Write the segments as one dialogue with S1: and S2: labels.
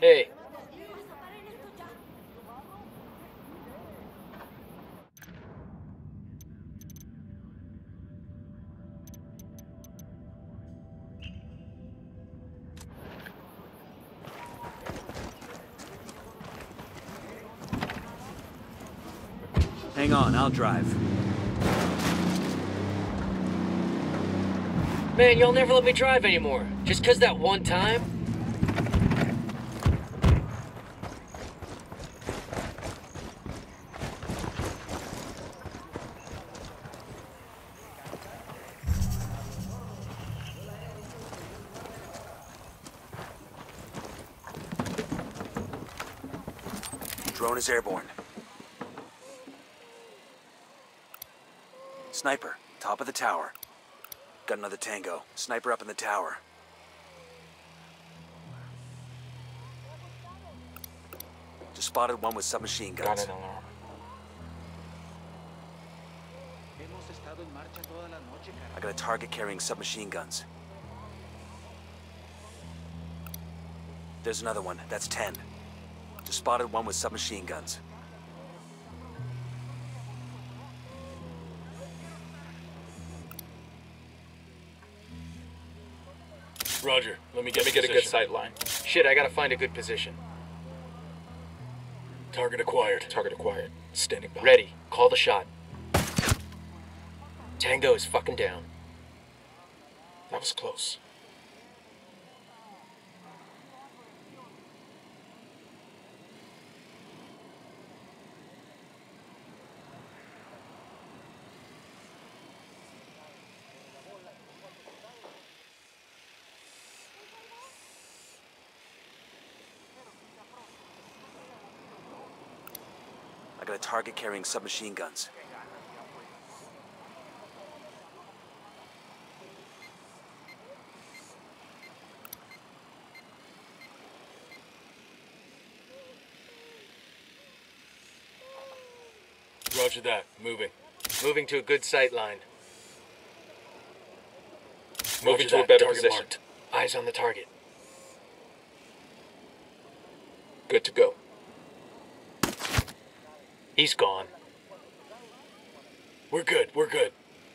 S1: Hey.
S2: Hang on, I'll drive.
S1: Man, y'all never let me drive anymore. Just 'cause that one time?
S2: Drone is airborne. Sniper, top of the tower. Got another tango. Sniper up in the tower. Just spotted one with submachine guns.
S1: Got an alarm.
S2: I got a target carrying submachine guns. There's another one. That's 10. Just spotted one with submachine guns.
S1: Roger. Let me get a good sight line. Shit, I gotta find a good position. Target acquired. Target acquired. Standing by. Ready. Call the shot. Tango is fucking down. That was close.
S2: I got a target carrying submachine guns.
S1: Roger that. Moving. Moving to a good sight line. Moving to a better position. Marked. Eyes on the target. Good to go. He's gone. We're good. We're good.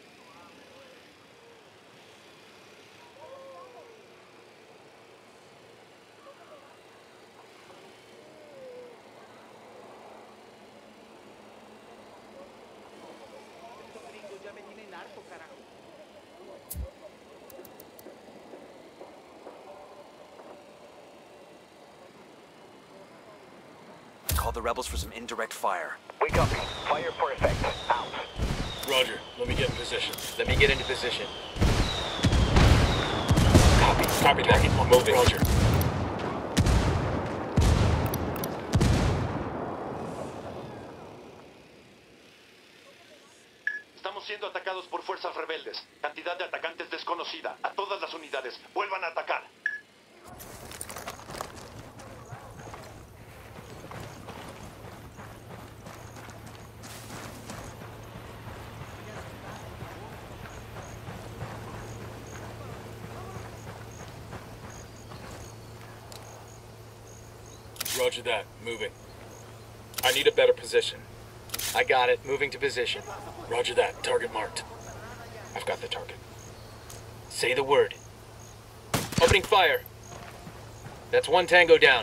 S2: Call the rebels for some indirect fire.
S3: We copy. Fire for effect. Out.
S1: Roger. Let me get in position. Let me get into position. Copy. Copy that. Moving. Roger.
S4: Estamos siendo atacados por fuerzas rebeldes. Cantidad de atacantes desconocida. A todas las unidades. Vuelvan a atacar.
S1: Roger that. Moving. I need a better position. I got it. Moving to position. Roger that. Target marked. I've got the target. Say the word. Opening fire. That's one tango down.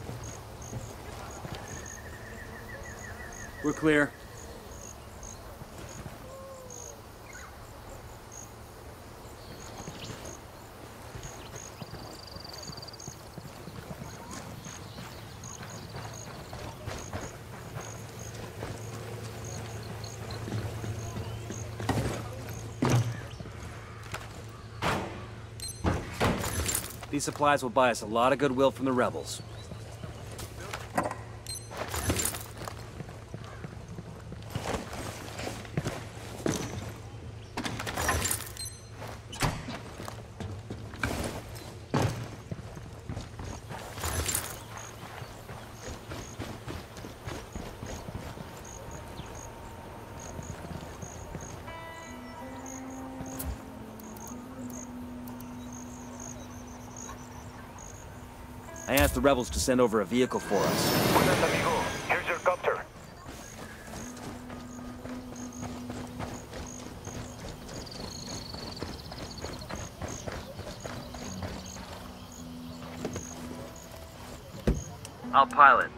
S2: We're clear. These supplies will buy us a lot of goodwill from the rebels. I asked the rebels to send over a vehicle for us.
S3: Buenas, amigo. Here's your copter.
S2: I'll pilot.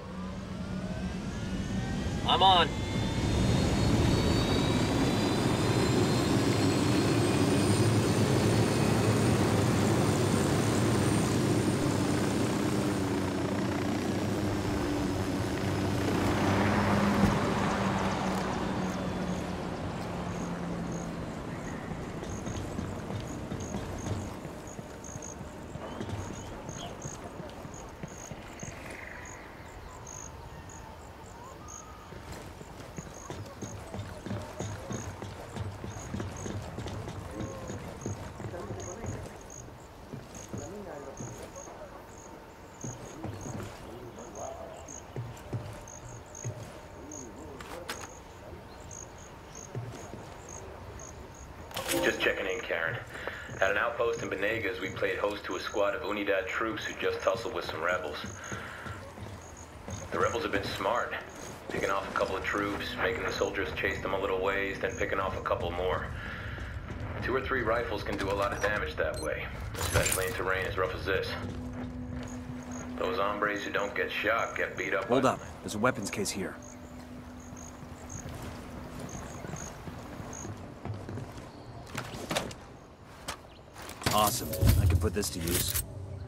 S1: I'm on.
S5: Just checking in, Karen. At an outpost in Benegas, we played host to a squad of Unidad troops who just tussled with some rebels. The rebels have been smart, picking off a couple of troops, making the soldiers chase them a little ways, then picking off a couple more. 2 or 3 rifles can do a lot of damage that way, especially in terrain as rough as this. Those hombres who don't get shot get beat up.
S2: Hold up. There's a weapons case here. Awesome. I can put this to use.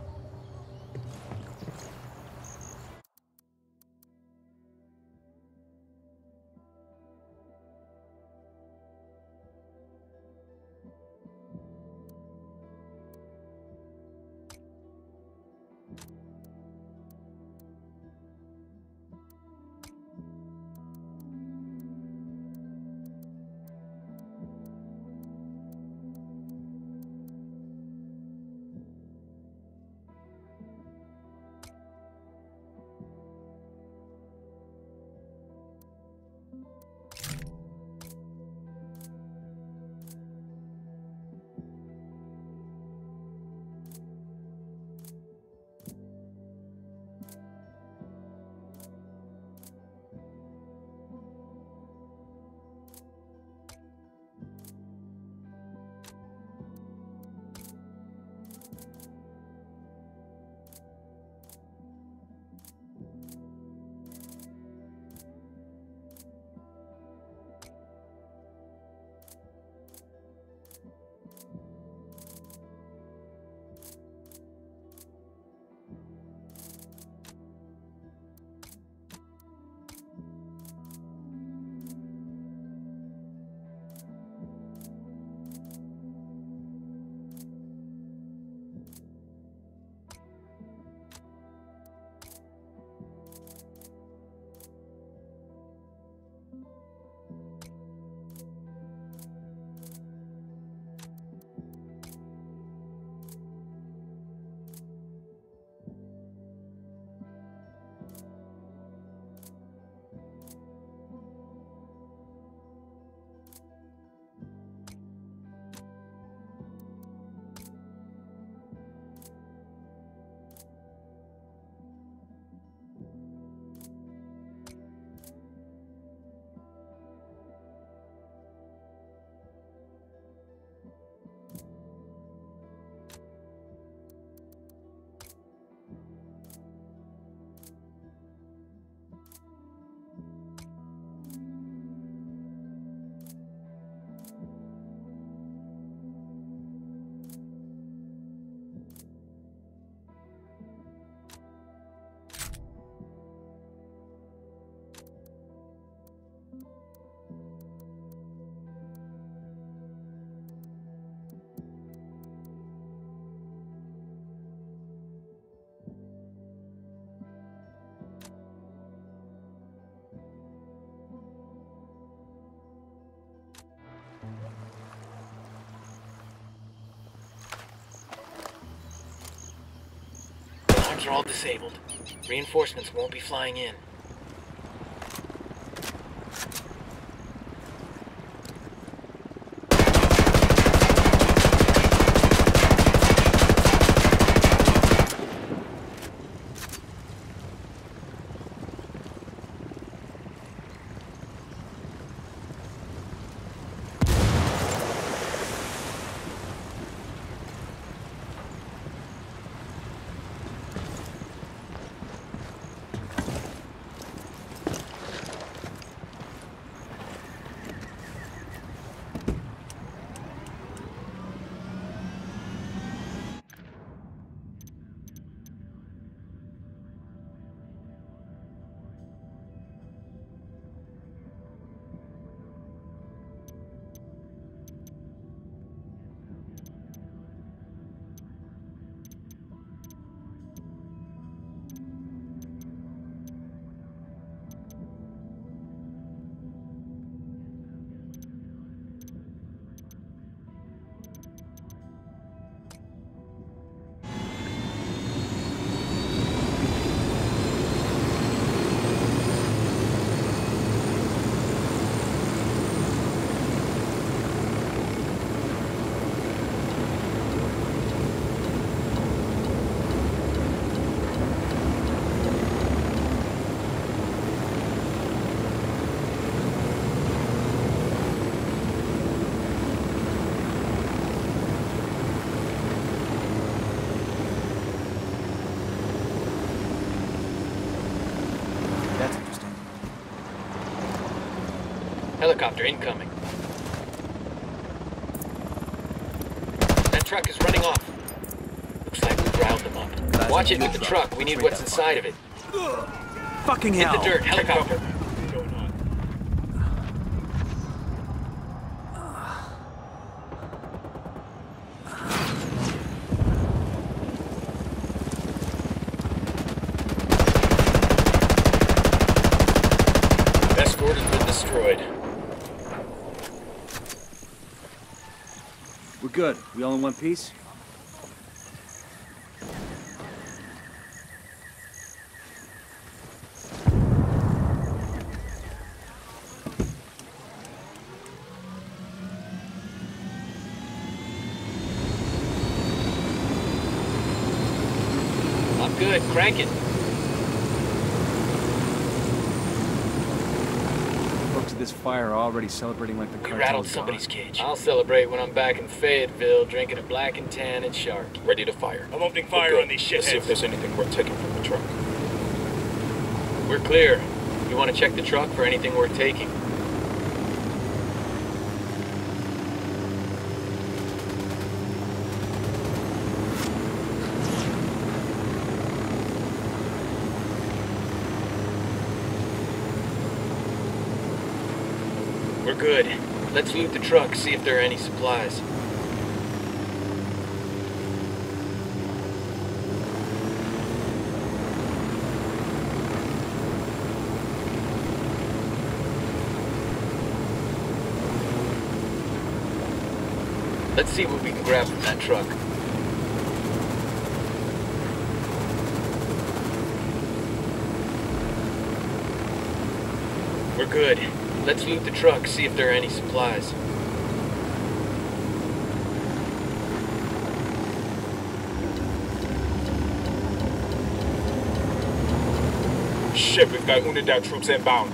S1: Are all disabled. Reinforcements won't be flying in. Helicopter incoming. That truck is running off. Looks like we've riled them up.
S2: Guys,
S1: Watch it
S2: fuel
S1: with the
S2: truck.
S1: truck. We need
S2: Let's
S1: what's
S2: raid that
S1: inside of it.
S2: Fucking
S1: Hit
S2: hell!
S1: the dirt. Helicopter.
S6: Going on.
S1: Escort has been destroyed.
S2: We're good. We all in one piece?
S1: I'm good. Crank it.
S2: Folks at this fire are already celebrating like the
S1: We
S2: cartel's
S1: rattled
S2: gone.
S1: somebody's cage. I'll celebrate when I'm back in Fayetteville drinking a black and tan at Shark.
S6: Ready to fire.
S7: I'm opening
S6: We're
S7: fire
S6: good.
S7: on these
S6: Let's see if
S7: shitheads.
S6: there's anything worth taking from the truck.
S1: We're clear. You want to check the truck for anything worth taking? We're good. Let's loot the truck, see if there are any supplies. Let's see what we can grab from that truck. We're good. Let's loot the truck, see if there are any supplies.
S6: Shit, we've got Unidad troops inbound.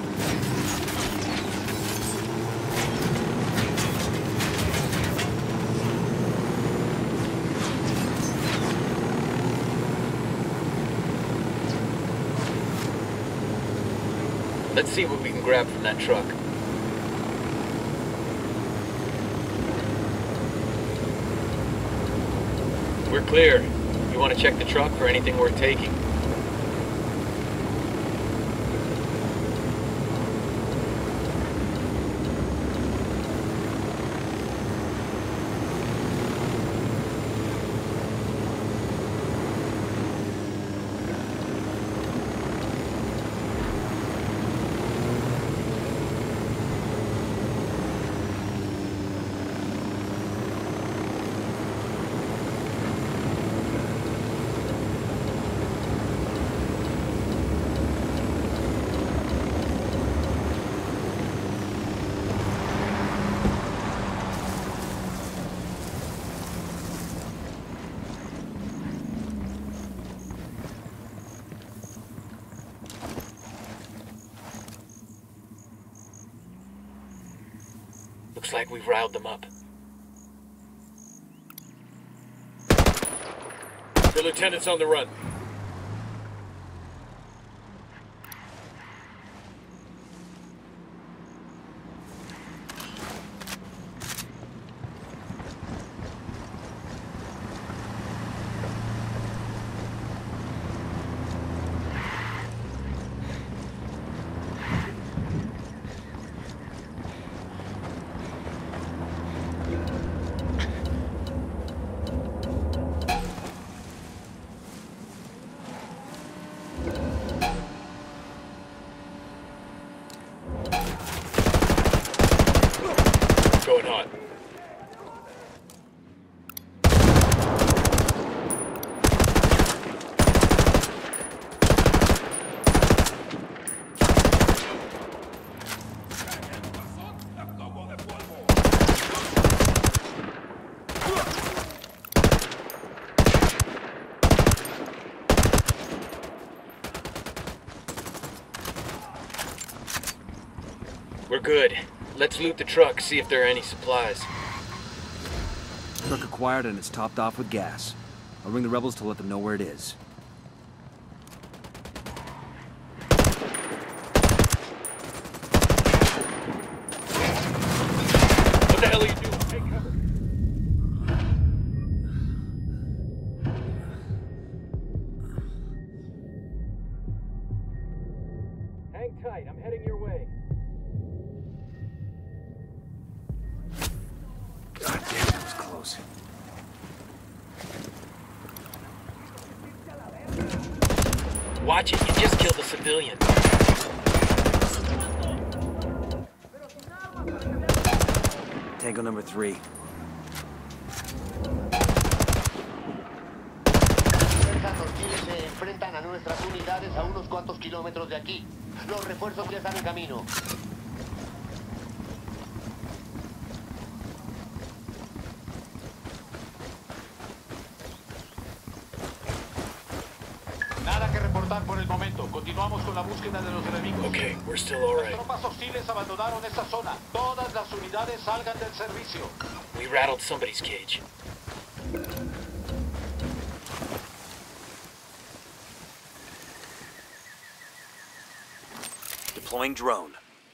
S1: Let's see what we can grab from that truck. We're clear. You want to check the truck for anything worth taking? Looks like we've riled them up.
S7: Your lieutenant's on the run.
S6: Going hot.
S1: We're good. Let's loot the truck, see if there are any supplies.
S2: Truck acquired and it's topped off with gas. I'll ring the rebels to let them know where it is.
S1: Hang tight, I'm heading your way.
S2: God damn, that was close.
S1: Watch it, you just killed a civilian.
S2: Tango number 3.
S8: Fuerzas hostiles se enfrentan a nuestras unidades a unos cuantos kilómetros de aquí. Los refuerzos ya están en camino.
S4: Nada que reportar por el momento. Continuamos con la búsqueda de los enemigos.
S1: Okay, we're still alright.
S4: Las tropas hostiles abandonaron esta zona. Todas las unidades salgan del servicio.
S1: We rattled somebody's cage.
S2: Deploying drone.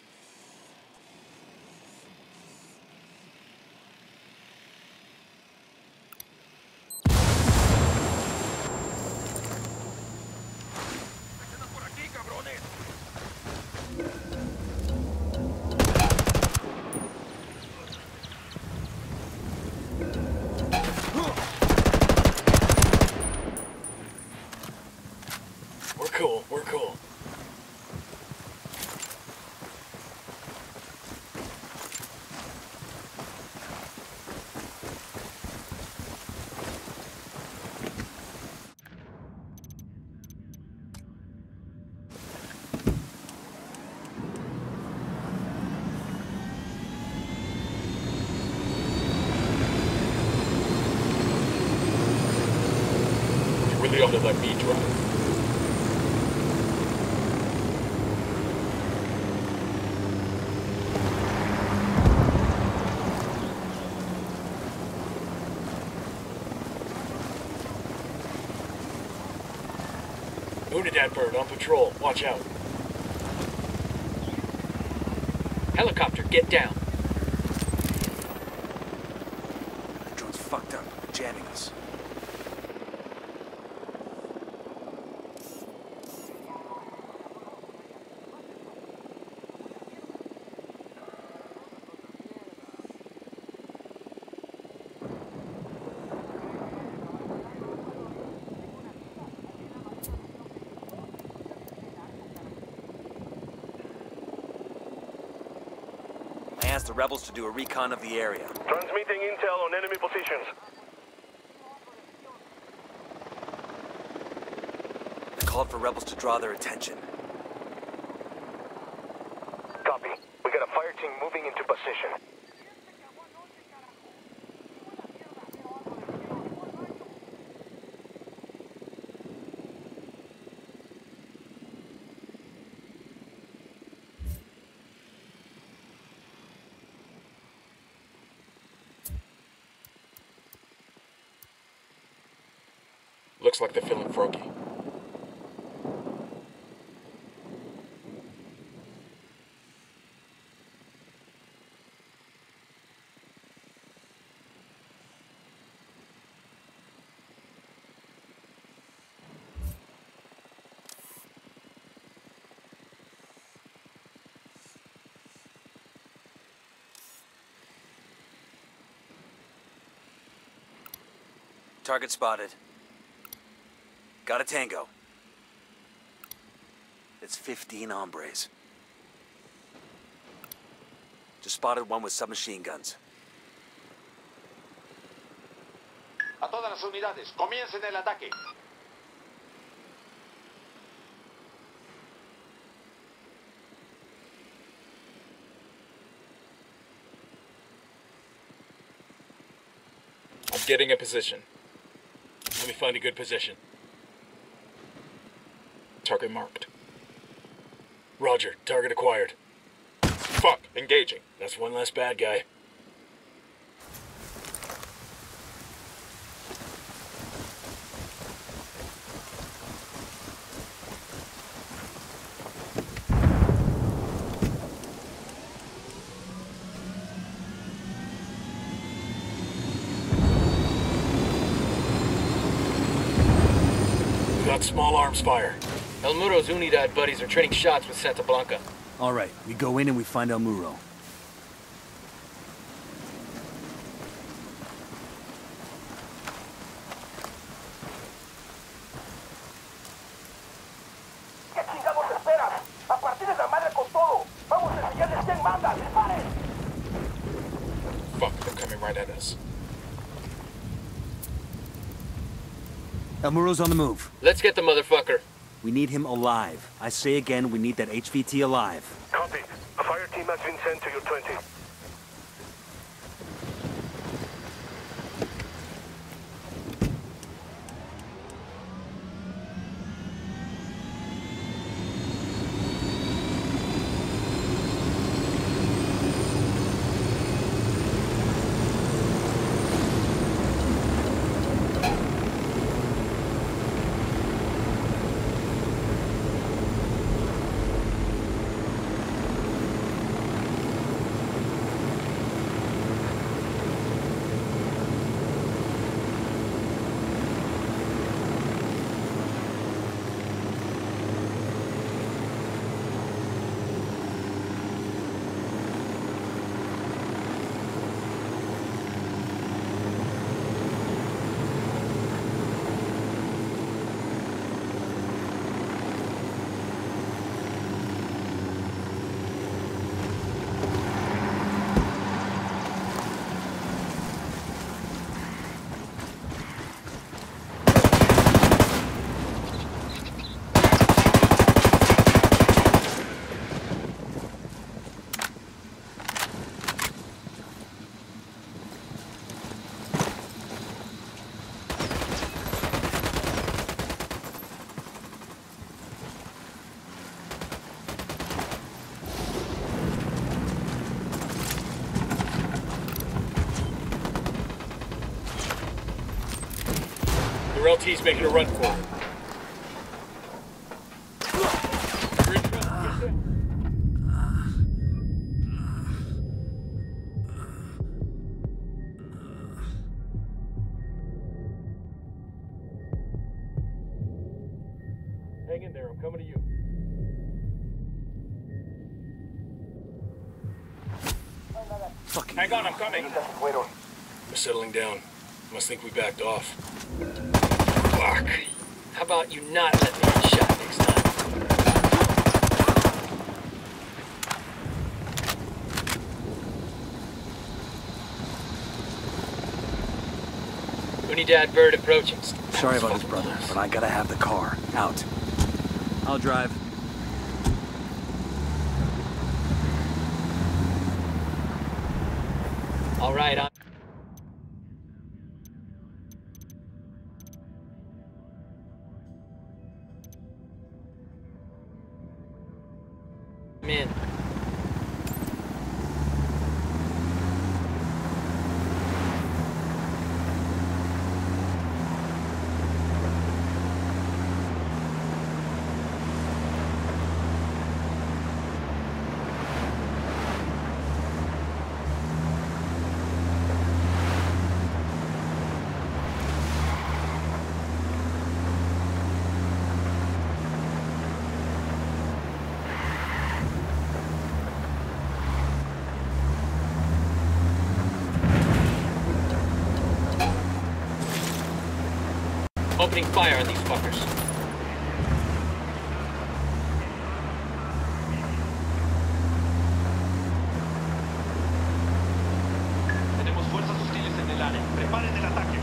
S1: We're cool. You really ought to let me drive. Unidad bird on patrol. Watch out. Helicopter, get down.
S2: The drone's fucked up, jamming us. I asked the rebels to do a recon of the area.
S3: Transmitting intel on enemy positions.
S2: I called for rebels to draw their attention.
S3: Copy. We got a fire team moving into position.
S6: Looks like they're feeling froggy.
S2: Target spotted. Got a tango. It's 15 hombres. Just spotted one with submachine guns.
S4: A todas las unidades, comiencen el ataque.
S6: I'm getting a position. Let me find a good position. Target marked. Roger, target acquired. Fuck, engaging. That's one less bad guy. We got small arms fire.
S1: El Muro's Unidad buddies are trading shots with Santa Blanca.
S2: All right, we go in and we find El Muro.
S3: ¿Qué chingados esperas? A partir de la madre con todo. Vamos a enseñarles quién manda. ¡Disparen!
S6: Fuck, they're coming right at us.
S2: El Muro's on the move.
S1: Let's get the motherfucker.
S2: We need him alive. I say again, we need that HVT alive.
S3: Copy. A fire team has been sent to your 20.
S6: Their LT's making a run for it. Hang in there, I'm coming to you.
S2: Fucking
S6: Hang on, I'm coming.
S3: Fueron.
S6: We're settling down. Must think we backed off. Fuck.
S1: How about you not let me get shot next time? Unidad bird approaching.
S2: Sorry about this, brother, but I gotta have the car. Out. I'll drive.
S1: All right, I'm in. Opening fire on these fuckers.
S4: Tenemos fuerzas hostiles en el área. Preparen el ataque.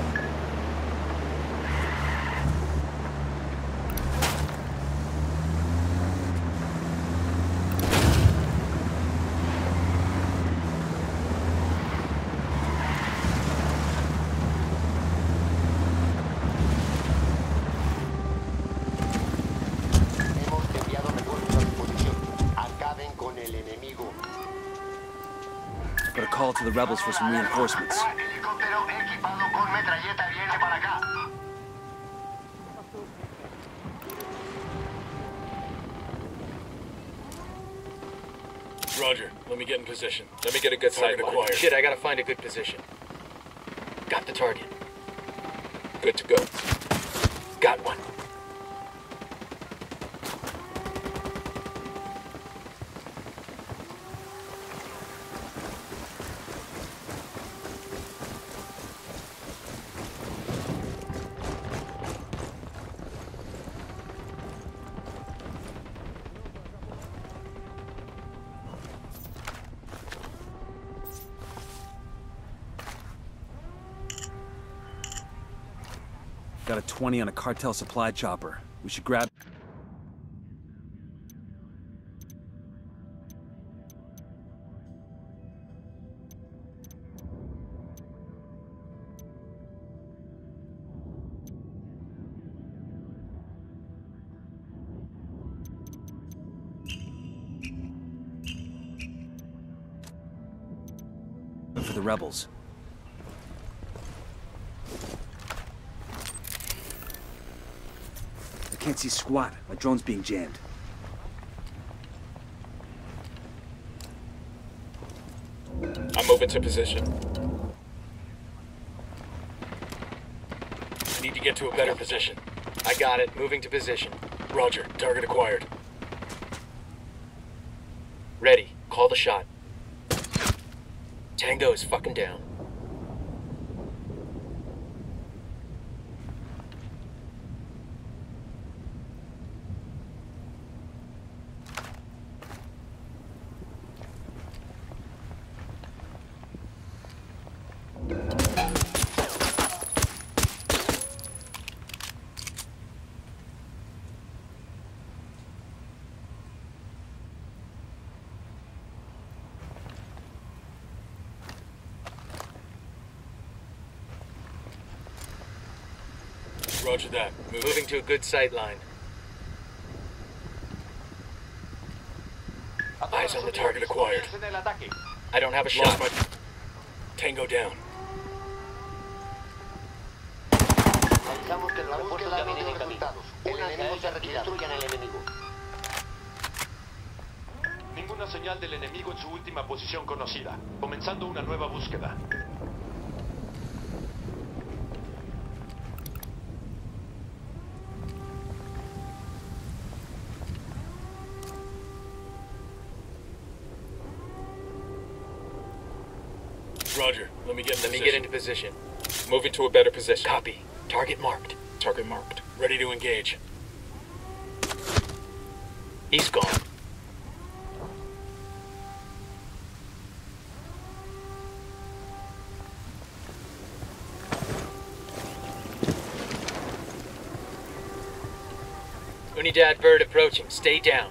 S8: Hemos enviado refuerzos a su posición. Acaben con el enemigo.
S2: Got a call to the rebels for some reinforcements.
S8: Helicóptero equipado con metralleta viene para acá.
S6: Roger, let me get in position. Let me get a good
S1: Target
S6: sight line.
S1: acquired. Shit, I gotta find a good position. Got the target.
S6: Good to go.
S1: Got one.
S2: Got a 20 on a cartel supply chopper. We should grab... for the rebels. I can't see squat. My drone's being jammed.
S6: I'm moving to position. I need to get to a better position.
S1: I got it. Moving to position.
S6: Roger. Target acquired.
S1: Ready. Call the shot. Tango is fucking down.
S6: Roger that.
S1: Moving to a good sight line.
S6: Eyes on the target acquired.
S1: I don't have a
S6: Lost
S1: shot.
S6: my... Tango down.
S8: Avisamos que los refuerzos ya vienen encaminados. El enemigo se ha retirado. Destruyan al enemigo.
S4: Ninguna señal del enemigo en su última posición conocida. Comenzando una nueva búsqueda.
S6: Roger. Let me get
S1: into position.
S6: Moving to a better position.
S1: Copy. Target marked.
S6: Target marked. Ready to engage.
S1: He's gone. Unidad bird approaching. Stay down.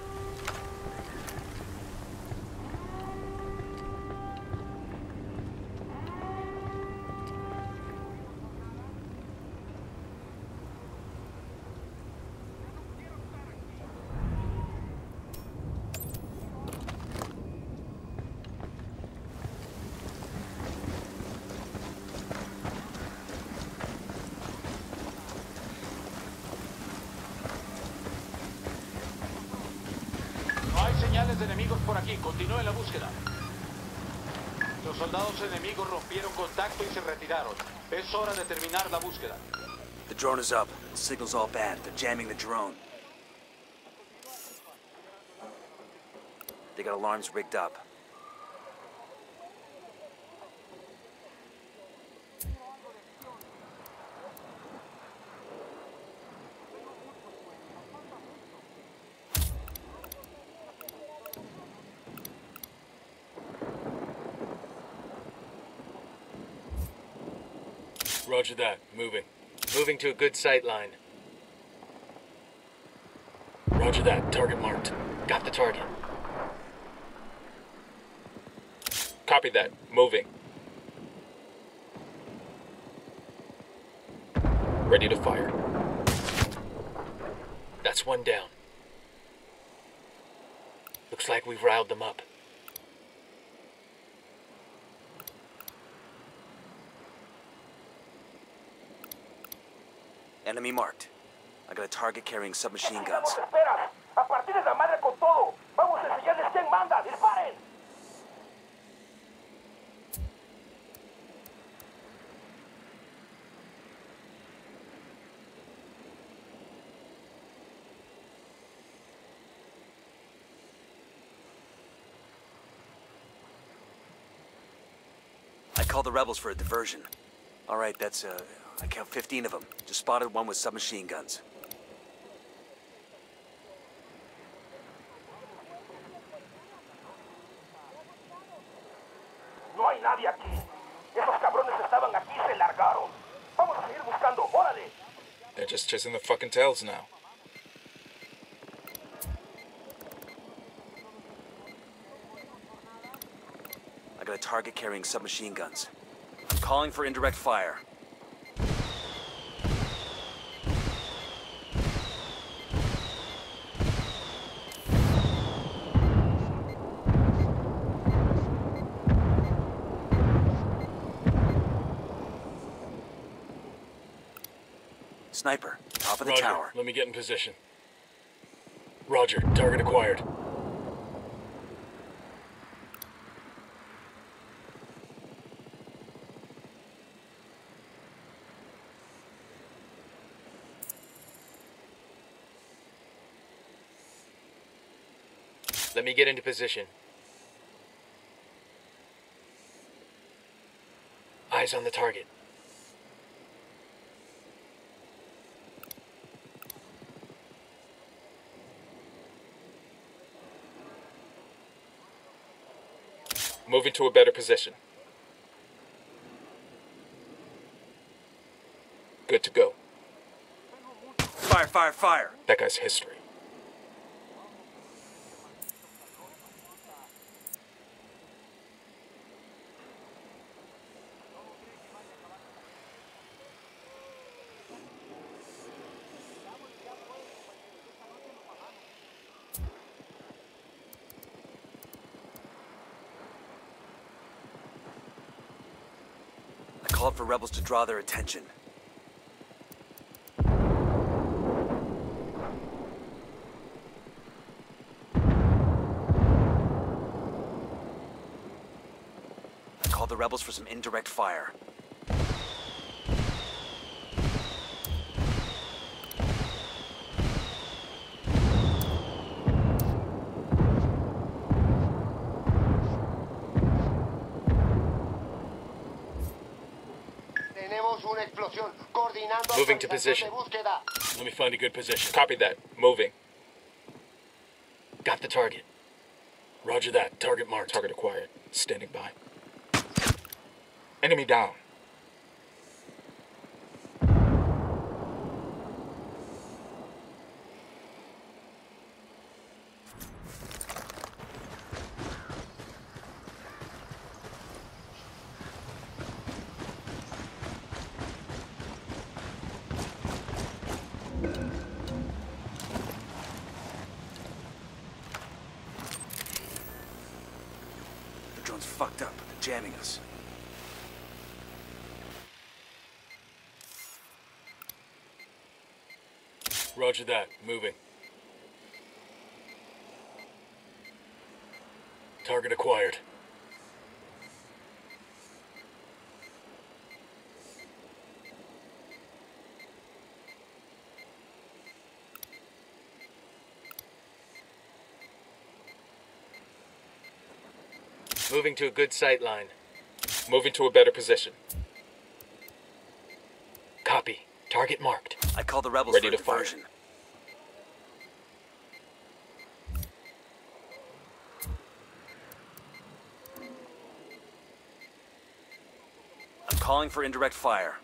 S4: Señales de enemigos por aquí. Continúe la búsqueda. Los soldados enemigos rompieron contacto y se retiraron. Es hora de terminar la búsqueda.
S2: The drone is up. The signal's all bad. They're jamming the drone. They got alarms rigged up.
S6: Roger that. Moving.
S1: Moving to a good sight line.
S6: Roger that. Target marked.
S1: Got the target.
S6: Copy that. Moving. Ready to fire.
S1: That's one down. Looks like we've riled them up.
S2: Enemy marked. I got a target carrying submachine
S3: Aquí
S2: guns.
S3: estamos, esperas. A partir de la madre con todo. Vamos a enseñarles quién manda. ¡Disparen!
S2: I called the rebels for a diversion. All right, that's, I count 15 of them. Just spotted one with submachine guns.
S3: No hay nadie aquí. Esos cabrones estaban aquí y se largaron. Vamos a seguir buscando. ¡Órale!
S6: just chasing the fucking tails now.
S2: I got a target carrying submachine guns. I'm calling for indirect fire. Sniper, top of the
S6: Roger.
S2: tower.
S6: Let me get in position. Roger. Target acquired.
S1: Let me get into position. Eyes on the target.
S6: Moving to a better position. Good to go.
S2: Fire, fire, fire!
S6: That guy's history.
S2: I called for rebels to draw their attention. I called the rebels for some indirect fire.
S8: Tenemos una explosión. Coordinando
S1: Moving to
S8: actualización
S1: position.
S8: de búsqueda.
S6: Let me find a good position. Copy that. Moving.
S1: Got the target.
S6: Roger that. Target marked. Target acquired. Standing by. Enemy down.
S2: The drone's fucked up. They're jamming us.
S6: Roger that. Moving. Target acquired.
S1: Moving to a good sight line.
S6: Moving to a better position.
S1: Copy. Target marked.
S2: I called the rebels
S6: Ready
S2: for a
S6: to fire.
S2: diversion. I'm calling for indirect fire.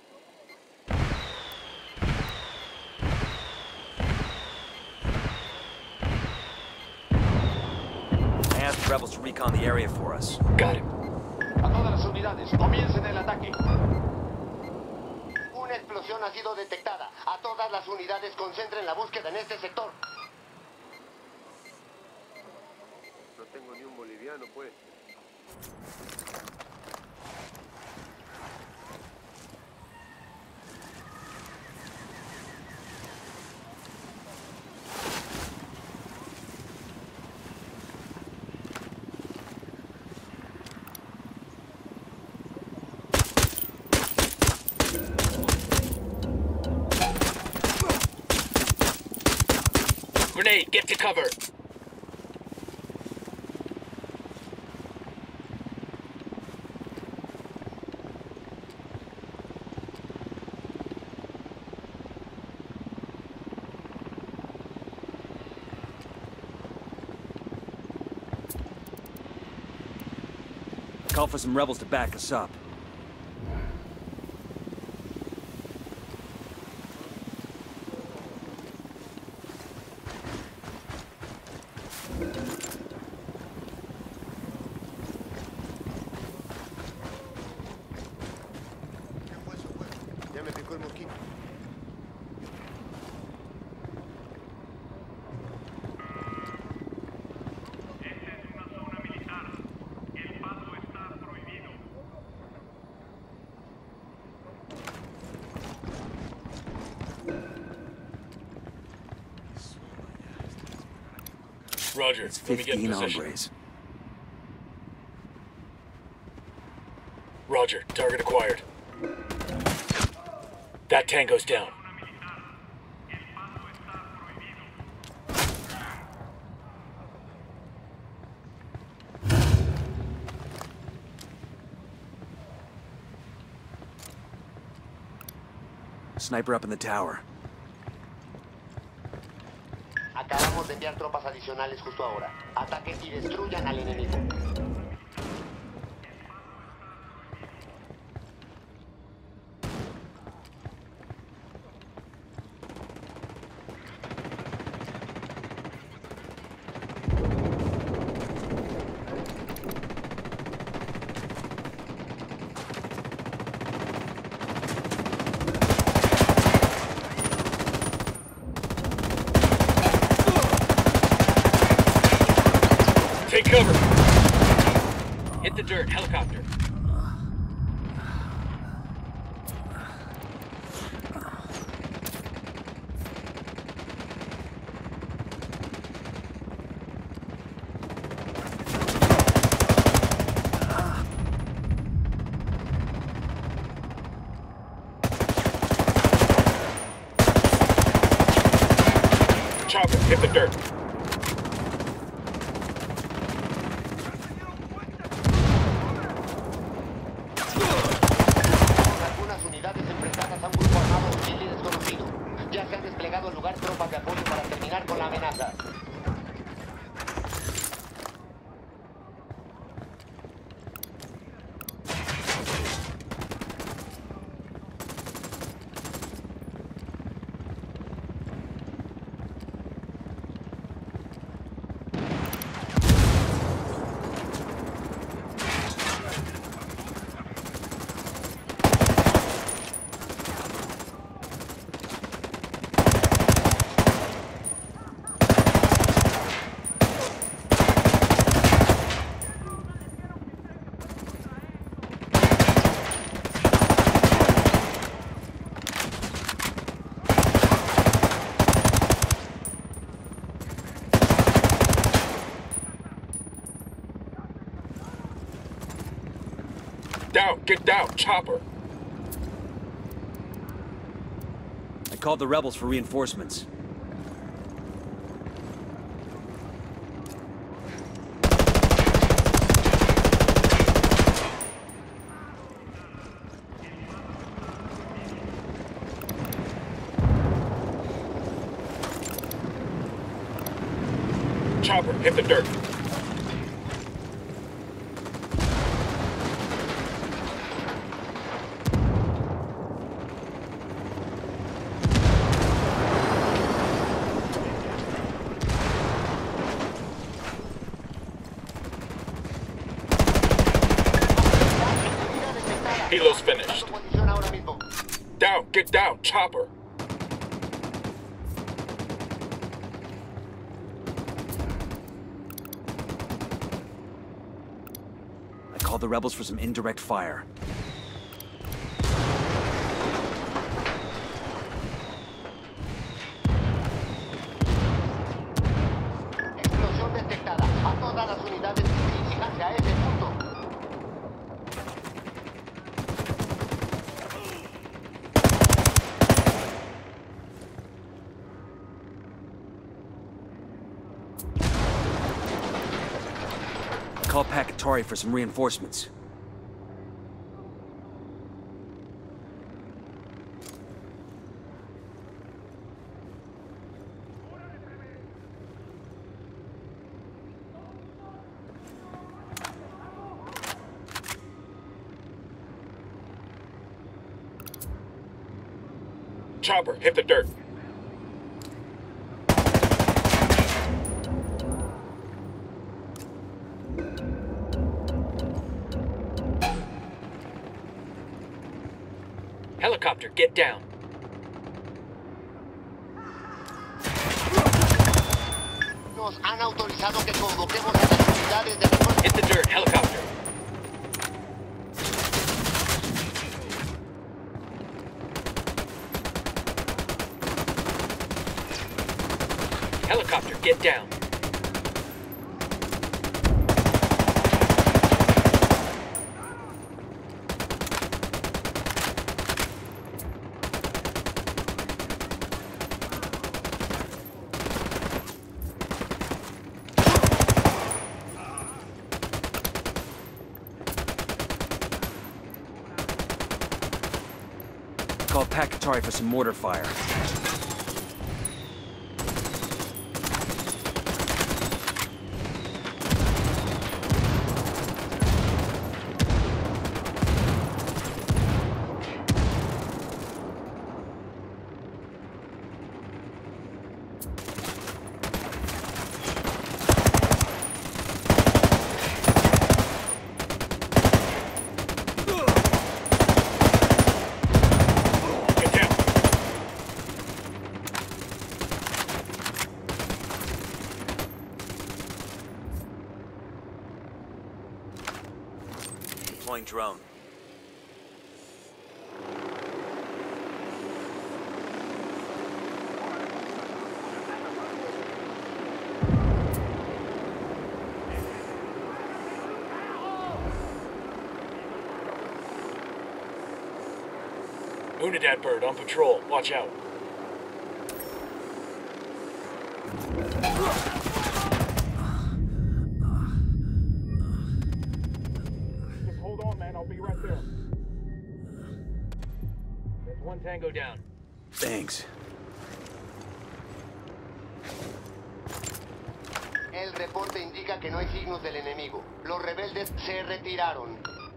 S2: I asked the rebels to recon the area for us.
S1: Got it.
S4: A todas las unidades, comiencen el ataque.
S8: Una explosión ha sido detectada. A todas las unidades concentren la búsqueda en este sector.
S9: No tengo ni un boliviano, pues.
S1: Grenade, get to cover.
S2: Call for some rebels to back us up.
S9: Me picó el mosquito.
S6: Roger,
S2: It's
S6: let me get in
S2: 15
S6: position.
S2: hombres.
S6: Roger, target acquired. That tango's down.
S2: Sniper up in the tower.
S8: Acabamos de enviar tropas adicionales justo ahora. Ataquen y destruyan al enemigo.
S1: Take cover! Hit the dirt, helicopter.
S6: Chopper, hit the dirt.
S8: Algunas unidades enfrentadas a un grupo armado hostil y desconocido. Ya se han desplegado al lugar tropas de apoyo para terminar con la amenaza.
S6: Down, get down, chopper.
S2: I called the rebels for reinforcements.
S6: Chopper, hit the dirt. Helo's finished.
S8: Posición ahora mismo.
S6: Down, get down, chopper.
S2: I called the rebels for some indirect fire.
S8: Explosión detectada. A todas las unidades, diríjanse a ese punto.
S2: I called Pakatori for some reinforcements.
S6: Chopper, hit the dirt.
S1: Helicopter, get down.
S8: Nos han autorizado que convoquemos a las unidades de refuerzo.
S1: Hit the dirt, helicopter. Helicopter, get down.
S2: Call Pakatari for some mortar fire.
S1: Get down.
S2: Deploying drone.
S1: Unidad bird on patrol. Watch out.
S3: Just hold on, man. I'll be right there.
S1: There's one tango down.
S2: Thanks.
S8: El reporte indica que no hay signos del enemigo. Los rebeldes se retiraron.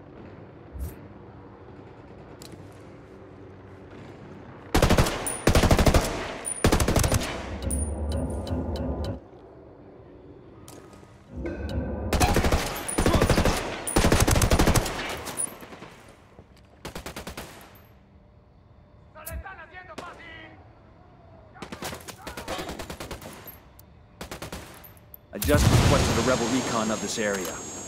S2: I just requested a rebel recon of this area.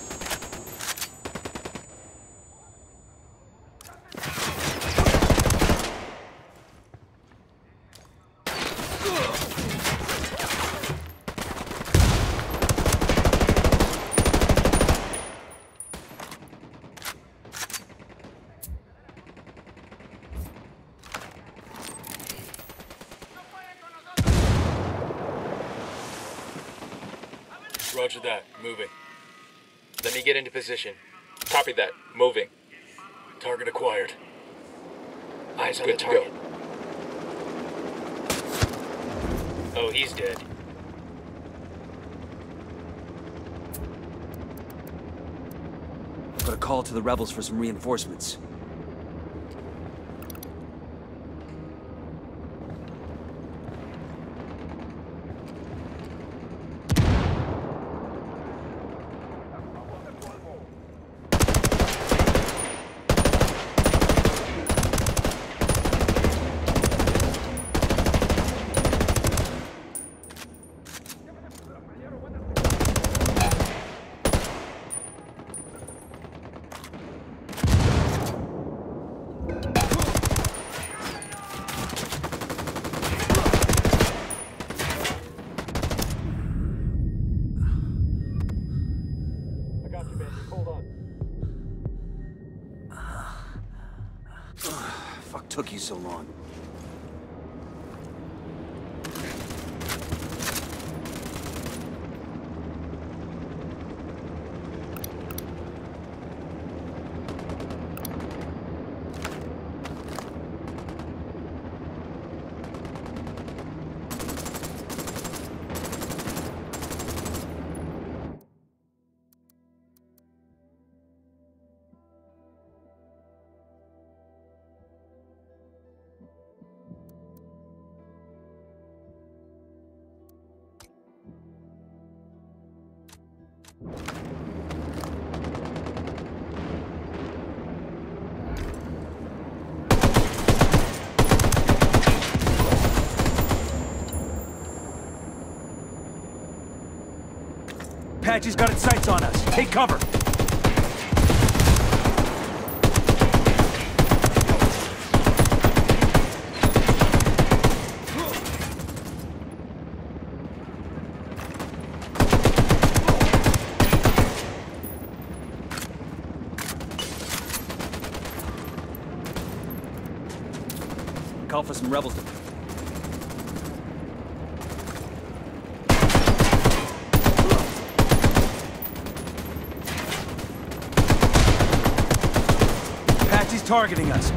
S1: Roger that. Moving. Let me get into position. Copy that. Moving. Target acquired. Eyes on the target. Oh, he's dead.
S2: Got a call to the rebels for some reinforcements. Fuck took you so long? Apache's got its sights on us. Take cover. Call for some rebels to... Apache's targeting us.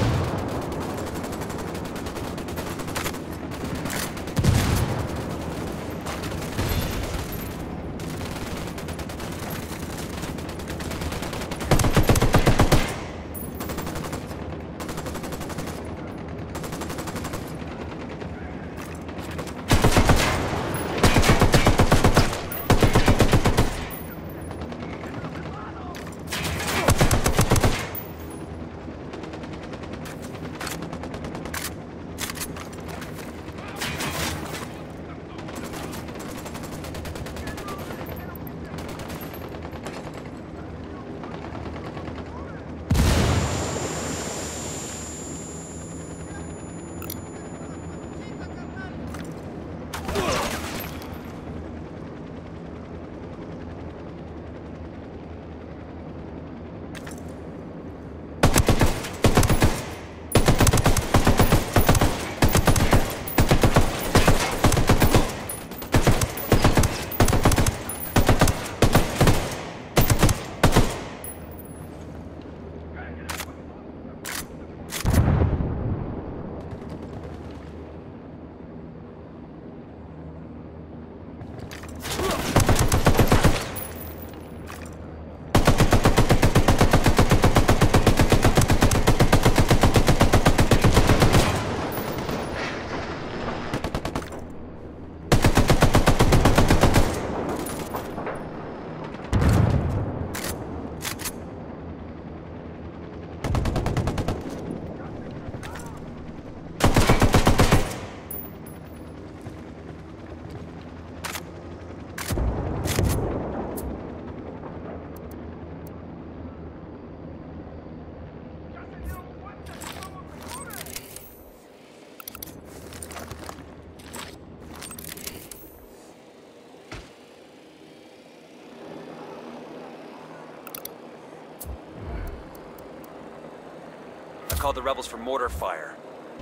S2: Called the rebels for mortar fire.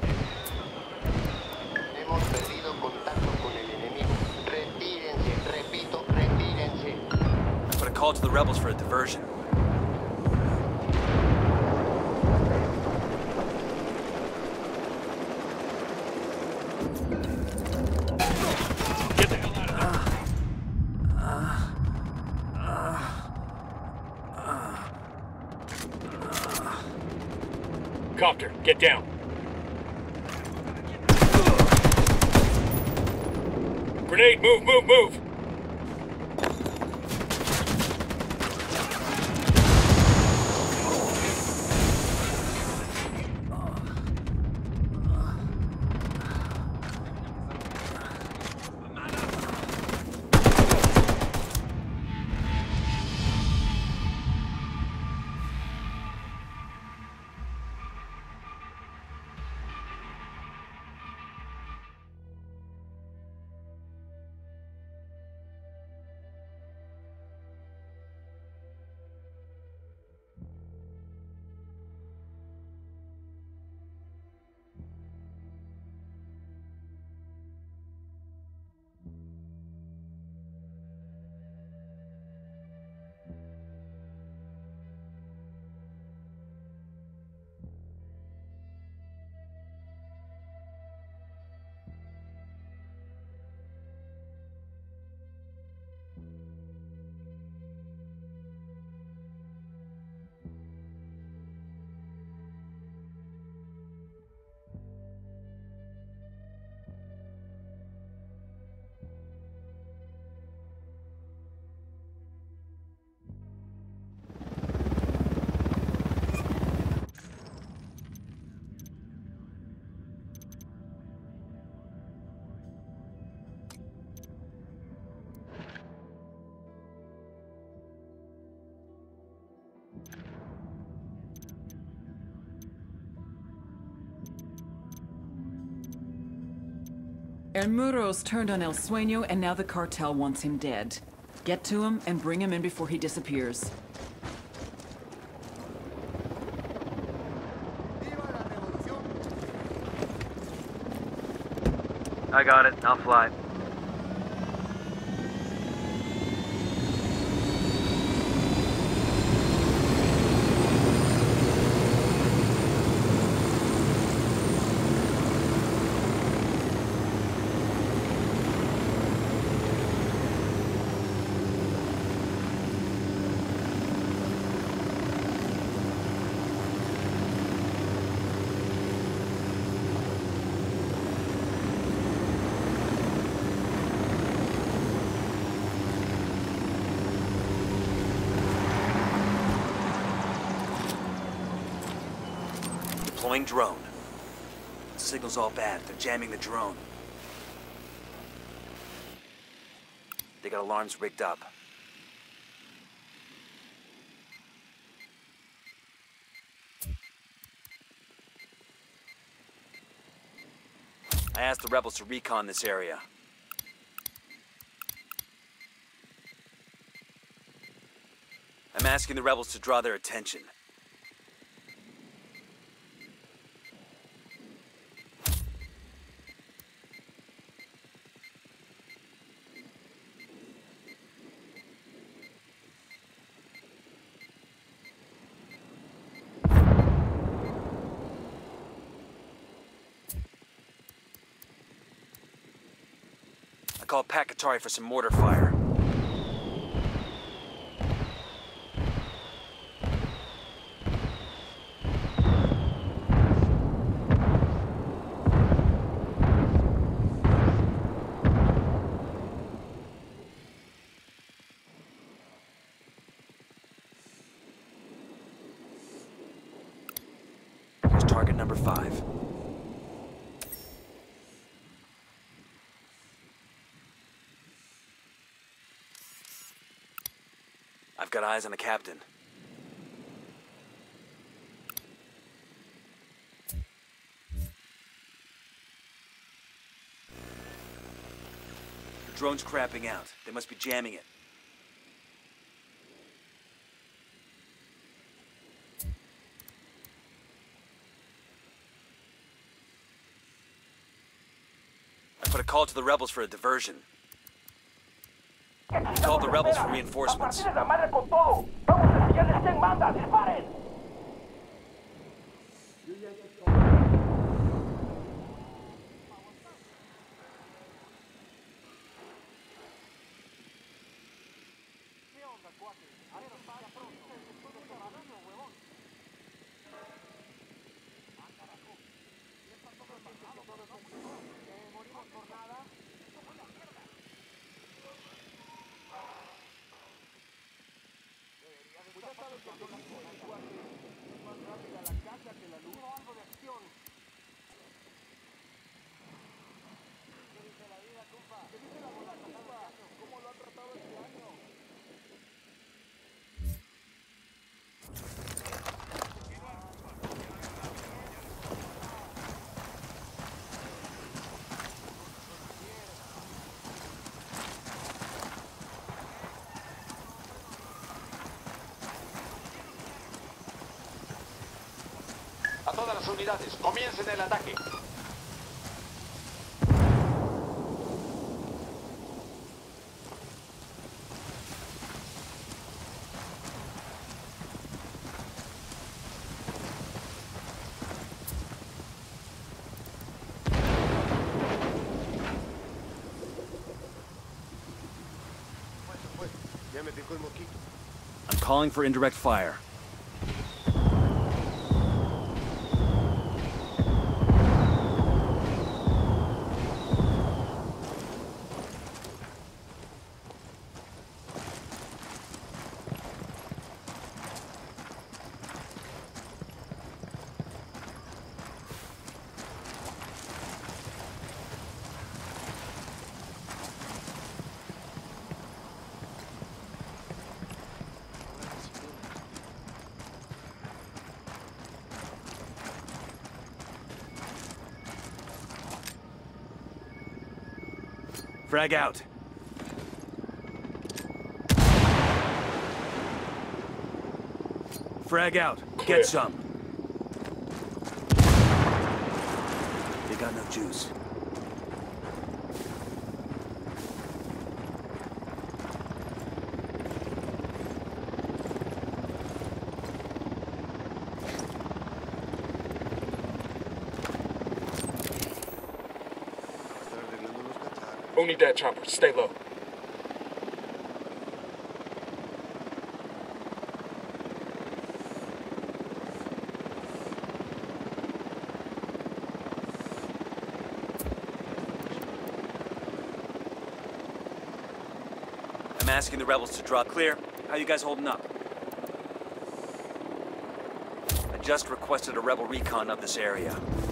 S8: Hemos perdido contacto con el enemigo. Retírense, repito, retírense.
S2: Put a call to the rebels for a diversion.
S6: Get the hell out of there. Copter, get down. Grenade, move, move, move!
S10: El Muro's turned on El Sueño, and now the cartel wants him dead. Get to him and bring him in before he disappears.
S2: I got it. I'll fly. Deploying drone. The signal's all bad. They're jamming the drone. They got alarms rigged up. I asked the rebels to recon this area. I'm asking the rebels to draw their attention. I called Pakatari for some mortar fire. Here's target number 5. I've got eyes on the captain. The drone's crapping out. They must be jamming it. I put a call to the rebels for a diversion. Called the rebels for reinforcements.
S3: ¡A partir de la madre con todo! ¡Vamos a enseñarles quién manda! ¡Disparen!
S4: A todas las unidades, comiencen el ataque.
S9: Ya me picó el mosquito.
S2: I'm calling for indirect fire. Frag out. Frag out.
S6: Clear.
S2: Get some. They got no juice.
S6: Unidad chopper, stay low.
S2: I'm asking the rebels to draw clear. How you guys holding up? I just requested a rebel recon of this area.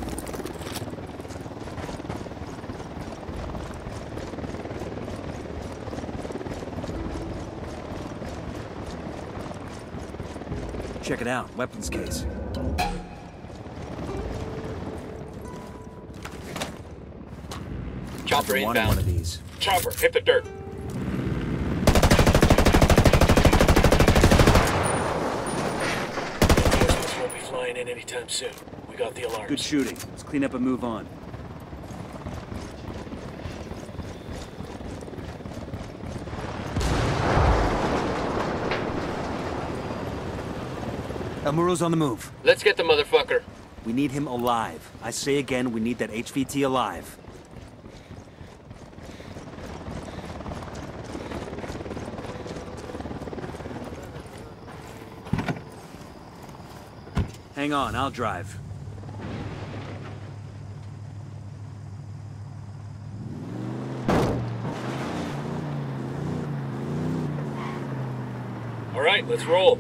S2: Check it out, weapons case.
S1: Chopper
S2: Wanted
S1: inbound.
S2: one of these.
S6: Chopper, hit the dirt. Reinforcements won't be flying in anytime soon. We got the alarms.
S2: Good shooting. Let's clean up and move on. El Muro's on the move.
S1: Let's get the motherfucker.
S2: We need him alive. I say again, we need that HVT alive. Hang on, I'll drive.
S6: All right, let's roll.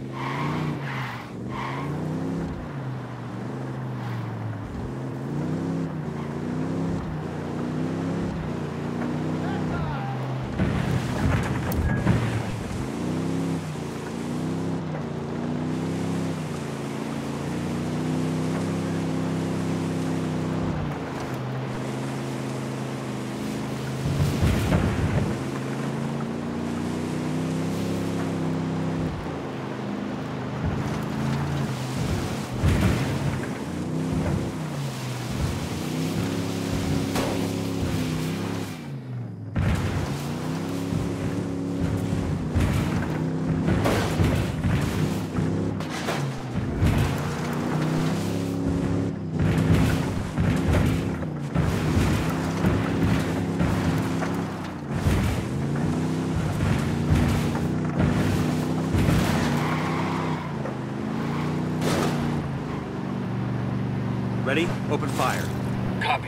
S2: Ready? Open fire.
S6: Copy.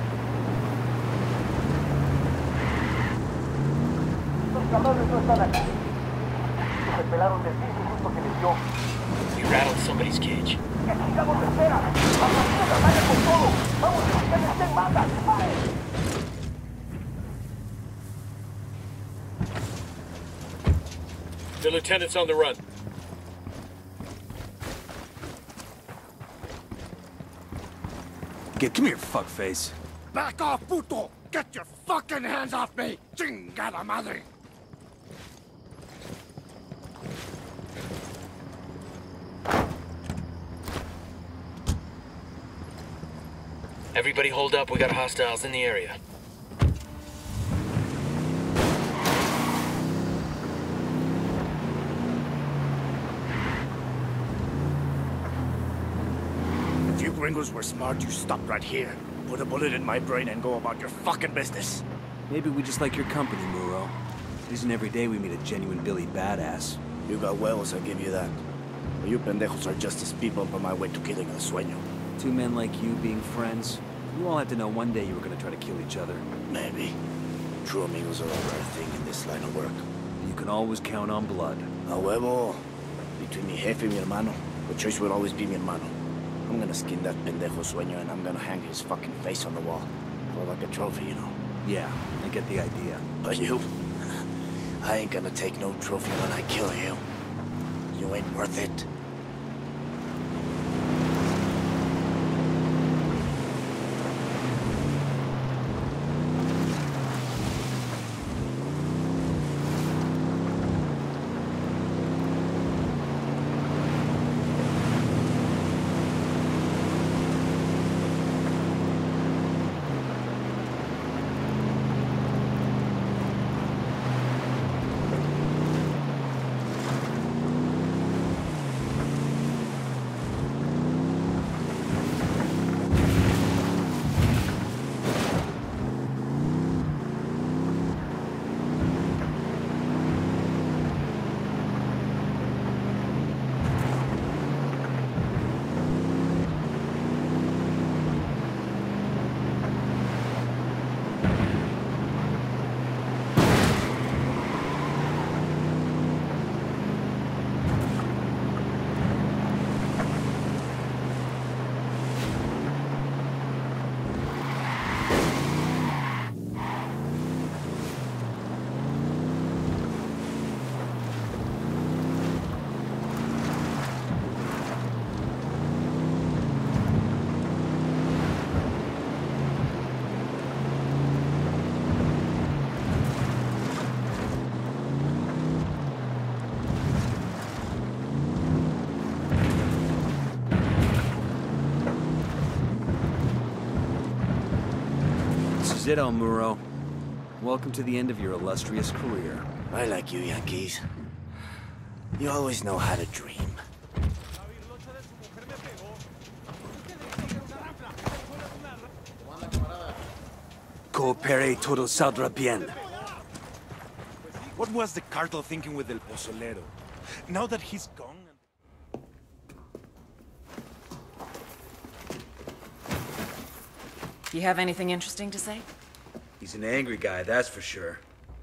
S3: Los cabrones no están aquí. Se pelaron del piso justo que les dio.
S6: We rattled somebody's cage.
S3: ¡Que sigamos de espera! ¡A partir de la madre con todo! ¡Vamos a que les den manda! ¡Disparen!
S6: The lieutenant's on the run.
S2: Come here, fuckface.
S11: Back off, puto! Get your fucking hands off me! Chingada madre!
S1: Everybody hold up, we got hostiles in the area.
S11: If you gringos were smart, you stop right here. Put a bullet in my brain and go about your fucking business.
S2: Maybe we just like your company, Muro. It isn't every day we meet a genuine Billy badass.
S11: You got huevos, I'll give you that. But you pendejos are just as people on my way to killing El Sueño.
S2: Two men like you being friends. You all had to know one day you were gonna try to kill each other.
S11: Maybe. True amigos are a rare thing in this line of work.
S2: You can always count on blood.
S11: A huevo. Between mi jefe y mi hermano, the choice will always be mi hermano. I'm gonna skin that pendejo Sueño and I'm gonna hang his fucking face on the wall. Or like a trophy, you know.
S2: Yeah, I get the idea.
S11: But you? I ain't gonna take no trophy when I kill you. You ain't worth it.
S2: is it, El Muro. Welcome to the end of your illustrious career.
S11: I like you, Yankees. You always know how to dream.
S2: Coopere todo saldrá bien.
S12: What was the cartel thinking with El Pozolero? Now that he's gone...
S10: You have anything interesting to say?
S2: He's an angry guy, that's for sure.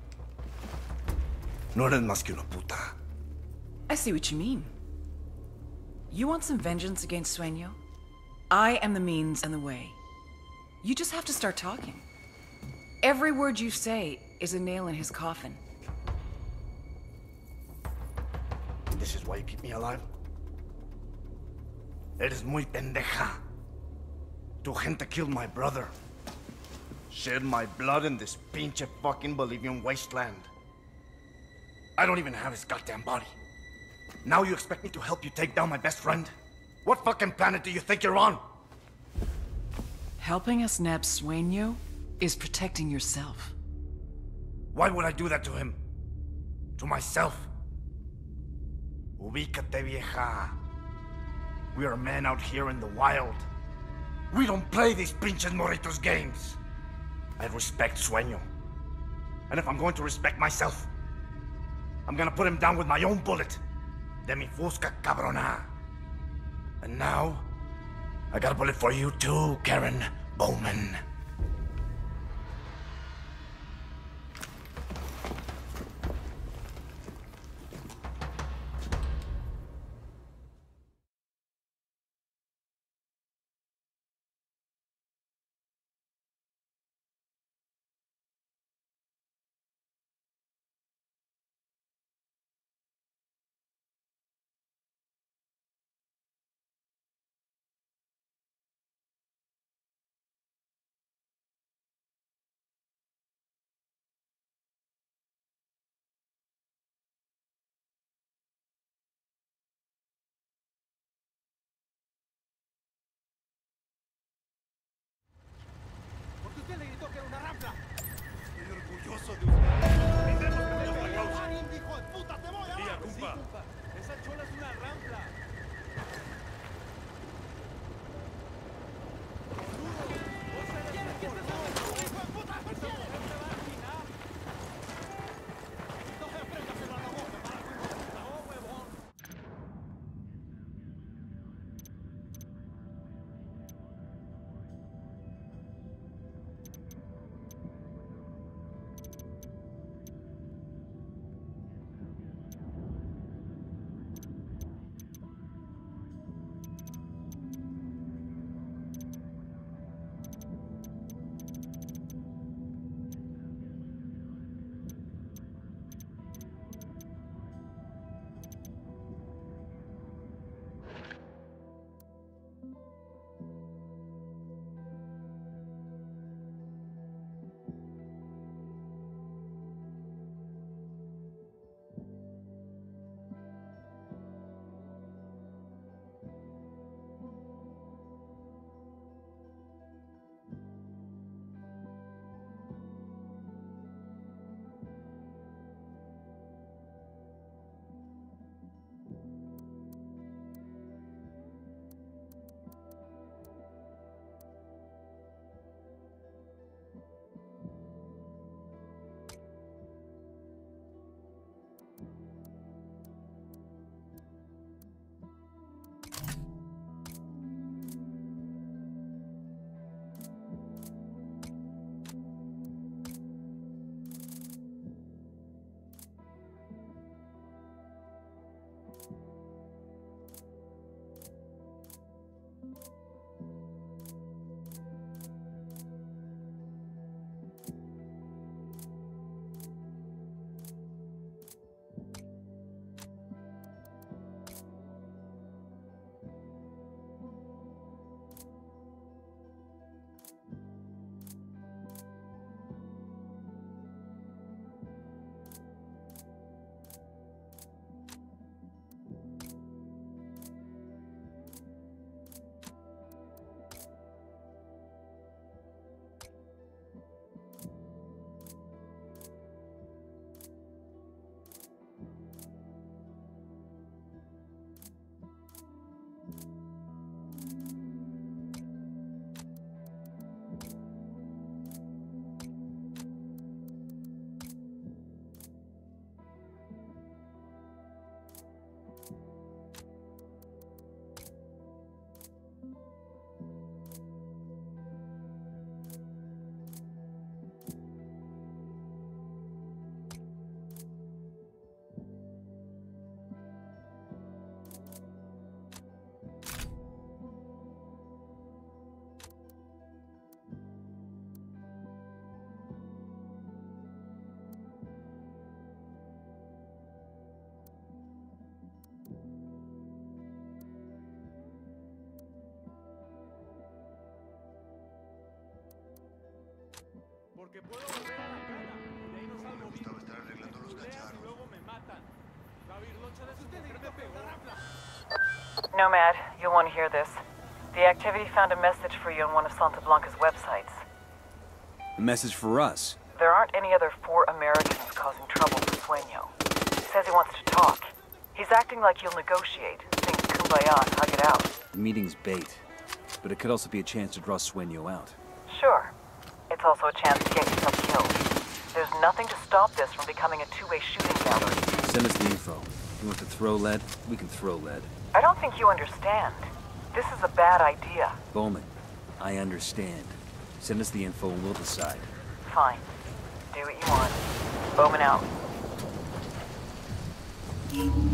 S11: No eres más que una puta.
S10: I see what you mean. You want some vengeance against Sueño? I am the means and the way. You just have to start talking. Every word you say is a nail in his coffin.
S11: This is why you keep me alive? Eres muy pendeja. Tu gente killed my brother. Shed my blood in this pinche fucking Bolivian wasteland. I don't even have his goddamn body. Now you expect me to help you take down my best friend? What fucking planet do you think you're on?
S10: Helping us nab Sueño is protecting yourself.
S11: Why would I do that to him? To myself? Ubícate, vieja. We are men out here in the wild. We don't play these pinches morritos games. I respect Sueño. And if I'm going to respect myself, I'm gonna put him down with my own bullet. De mi fusca, cabrona. And now, I got a bullet for you too, Karen Bowman.
S12: Porque puedo volver a la cara. Y de ahí no salgo vivo.
S11: gustaba estar arreglando los
S12: Culeas y luego me matan. Gavirlocha de su mujer me pegó.
S10: Nomad, you'll want to hear this. The activity found a message for you on one of Santa Blanca's websites.
S2: A message for us.
S10: There aren't any other 4 Americans causing trouble for Sueño. He says he wants to talk. He's acting like he'll negotiate. Thinks kumbaya and hug it out.
S2: The meeting's bait. But it could also be a chance to draw Sueño out.
S10: Sure. It's also a chance to get yourself killed. There's nothing to stop this from becoming a two-way shooting gallery.
S2: Send us the info. You want to throw lead? We can throw lead.
S10: I don't think you understand. This is a bad idea.
S2: Bowman, I understand. Send us the info and we'll decide.
S10: Fine. Do what you want. Bowman out.